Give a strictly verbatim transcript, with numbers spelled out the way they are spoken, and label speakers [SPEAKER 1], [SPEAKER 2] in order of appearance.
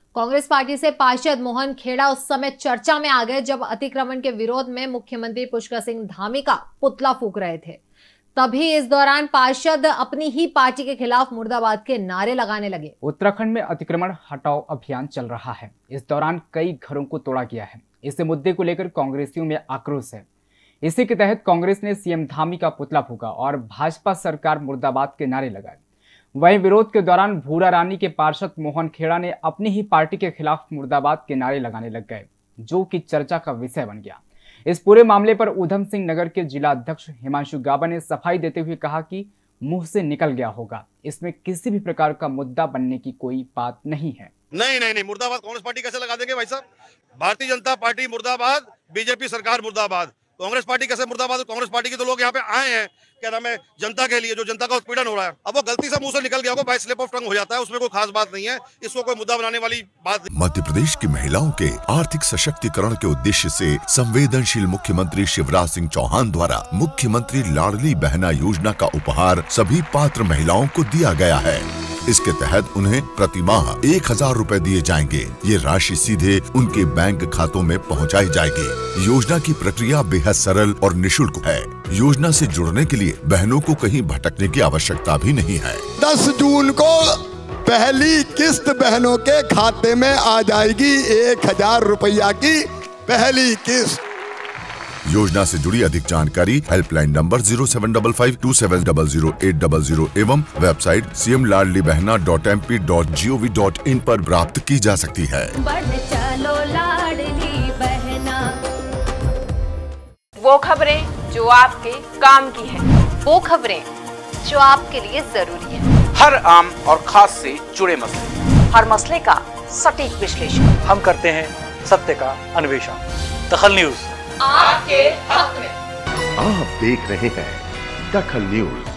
[SPEAKER 1] Congress party से पार्षद मोहन खेड़ा उस समय चर्चा में आ गए जब अतिक्रमण के विरोध में मुख्यमंत्री पुष्कर सिंह धामी का पुतला फूंक रहे थे। तभी इस दौरान पार्षद अपनी ही पार्टी के खिलाफ मुर्दाबाद के नारे लगाने लगे।
[SPEAKER 2] उत्तराखंड में अतिक्रमण हटाओ अभियान चल रहा है। इस दौरान कई घरों को तोड़ा गया है। इस मुद्दे को लेकर कांग्रेसियों में आक्रोश है। इसी के तहत कांग्रेस ने सीएम धामी का पुतला फूंका और भाजपा सरकार मुर्दाबाद के नारे लगाए। वहीं विरोध के दौरान भूरा रानी के पार्षद मोहन खेड़ा ने अपनी ही पार्टी के खिलाफ मुर्दाबाद के नारे लगाने लग गए, जो कि चर्चा का विषय बन गया। इस पूरे मामले पर ऊधम सिंह नगर के जिला अध्यक्ष हिमांशु गाबा ने सफाई देते हुए कहा कि मुंह से निकल गया होगा, इसमें किसी भी प्रकार का मुद्दा बनने की कोई बात नहीं है।
[SPEAKER 3] नहीं नहीं नहीं मुर्दाबाद कांग्रेस पार्टी कैसे लगा देंगे भाई साहब? भारतीय जनता पार्टी मुर्दाबाद, बीजेपी सरकार मुर्दाबाद। कांग्रेस पार्टी कैसे मुर्दाबाद? कांग्रेस पार्टी के तो लोग यहाँ पे आए हैं, क्या नाम है, जनता के लिए, जो जनता का उत्पीड़न हो रहा है। अब वो गलती से मुंह से निकल गया होगा, बाय स्लिप ऑफ टंग हो जाता है, उसमें कोई खास बात नहीं है, इसको कोई मुद्दा बनाने वाली बात नहीं।
[SPEAKER 4] मध्य प्रदेश की महिलाओं के आर्थिक सशक्तिकरण के उद्देश्य से संवेदनशील मुख्यमंत्री शिवराज सिंह चौहान द्वारा मुख्यमंत्री लाडली बहना योजना का उपहार सभी पात्र महिलाओं को दिया गया है। इसके तहत उन्हें प्रति माह एक हजार रूपए दिए जाएंगे। ये राशि सीधे उनके बैंक खातों में पहुंचाई जाएगी। योजना की प्रक्रिया बेहद सरल और निशुल्क है। योजना से जुड़ने के लिए बहनों को कहीं भटकने की आवश्यकता भी नहीं है।
[SPEAKER 5] दस जून को पहली किस्त बहनों के खाते में आ जाएगी, एक हजार रुपया की पहली किस्त।
[SPEAKER 4] योजना से जुड़ी अधिक जानकारी helpline number zero seven double five two seven double zero eight double zero एवं website C M Ladli Behna dot M P dot G O V dot in पर प्राप्त की जा सकती है।
[SPEAKER 6] बढ़ चलो लाडली बहना। वो खबरें जो आपके काम की है, वो खबरें जो आपके लिए जरूरी है।
[SPEAKER 7] हर आम और खास से जुड़े मसले,
[SPEAKER 6] हर मसले का सटीक विश्लेषण
[SPEAKER 7] हम करते हैं, सत्य का अन्वेषण। दखल न्यूज
[SPEAKER 6] आपके हक में।
[SPEAKER 8] आप देख रहे हैं दखल न्यूज।